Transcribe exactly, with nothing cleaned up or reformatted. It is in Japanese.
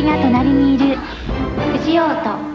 が隣にいる藤尾と